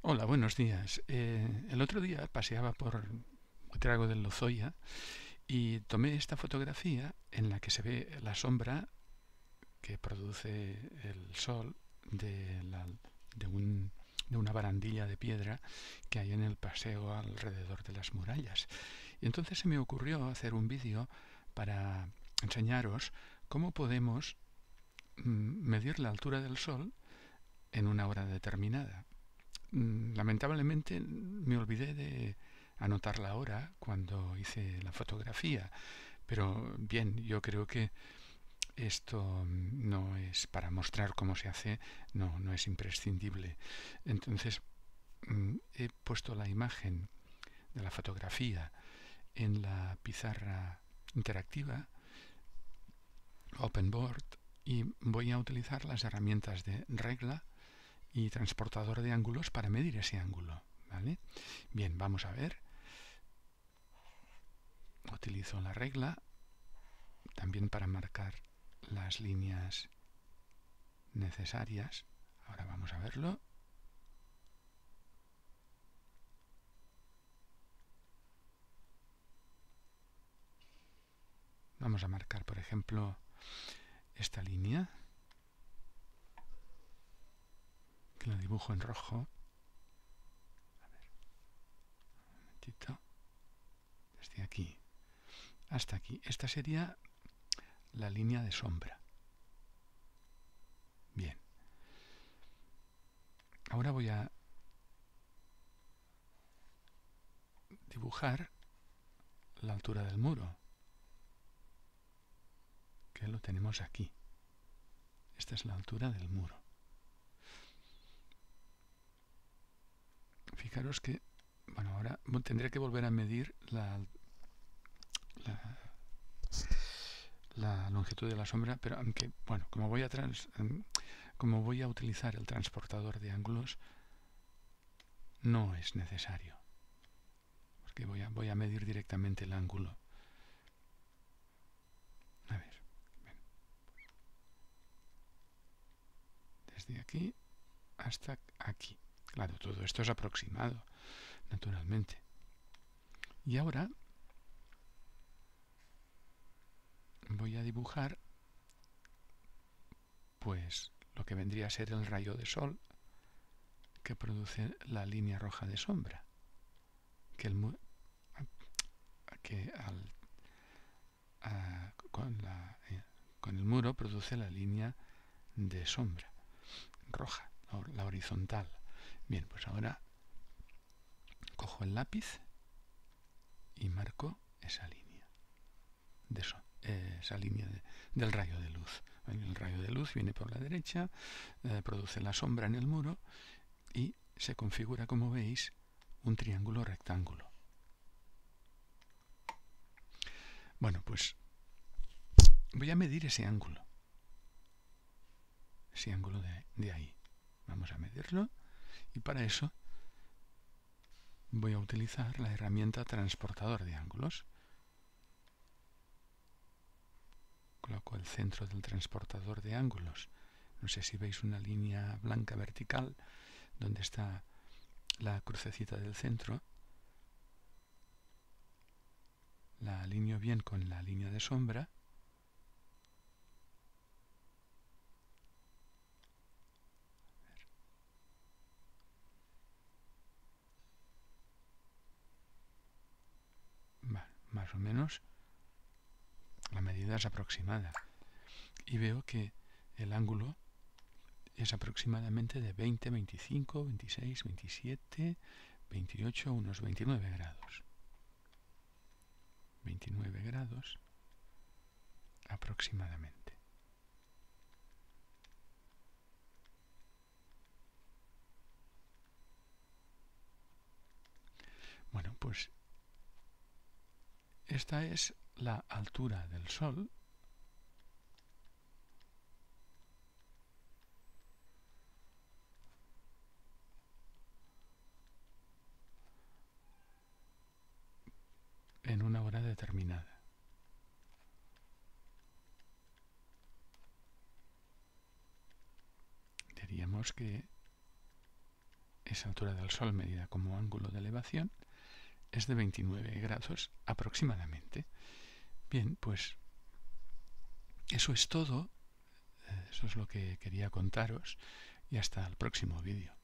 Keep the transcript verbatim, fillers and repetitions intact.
Hola, buenos días. Eh, el otro día paseaba por Buitrago del Lozoya y tomé esta fotografía en la que se ve la sombra que produce el sol de, la- de un- de una barandilla de piedra que hay en el paseo alrededor de las murallas. Y entonces se me ocurrió hacer un vídeo para enseñaros cómo podemos mm, medir la altura del sol en una hora determinada. Mm, Lamentablemente me olvidé de anotar la hora cuando hice la fotografía, pero bien, yo creo que esto no es para mostrar cómo se hace, no, no es imprescindible. Entonces mm, he puesto la imagen de la fotografía en la pizarra interactiva OpenBoard y voy a utilizar las herramientas de regla y transportador de ángulos para medir ese ángulo. ¿Vale? Bien, vamos a ver. Utilizo la regla también para marcar las líneas necesarias. Ahora vamos a verlo. Vamos a marcar, por ejemplo, esta línea, que la dibujo en rojo. A ver, un momentito. Desde aquí hasta aquí. Esta sería la línea de sombra. Bien. Ahora voy a dibujar la altura del muro, que lo tenemos aquí. Esta es la altura del muro. Fijaros que, bueno, ahora tendré que volver a medir la, la, la longitud de la sombra, pero aunque, bueno, como voy a trans, como voy a utilizar el transportador de ángulos, no es necesario, porque voy a, voy a medir directamente el ángulo. A ver, bien, desde aquí hasta aquí. Claro, todo esto es aproximado, naturalmente. Y ahora voy a dibujar, pues, lo que vendría a ser el rayo de sol que produce la línea roja de sombra, que, el, que al, a, con, la, eh, con el muro produce la línea de sombra roja, la horizontal. Bien, pues ahora cojo el lápiz y marco esa línea, de so, eh, esa línea de, del rayo de luz. El rayo de luz viene por la derecha, eh, produce la sombra en el muro y se configura, como veis, un triángulo rectángulo. Bueno, pues voy a medir ese ángulo, ese ángulo de, de ahí. Vamos a medirlo y para eso voy a utilizar la herramienta transportador de ángulos. Coloco el centro del transportador de ángulos. No sé si veis una línea blanca vertical donde está la crucecita del centro. La alineo bien con la línea de sombra. Vale, más o menos la medida es aproximada. Y veo que el ángulo es aproximadamente de veinte, veinticinco, veintiséis, veintisiete, veintiocho, unos veintinueve grados. veintinueve grados aproximadamente. Bueno, pues esta es la altura del Sol en una hora determinada. Diríamos que esa altura del Sol medida como ángulo de elevación, es de veintinueve grados aproximadamente. Bien, pues eso es todo. Eso es lo que quería contaros y hasta el próximo vídeo.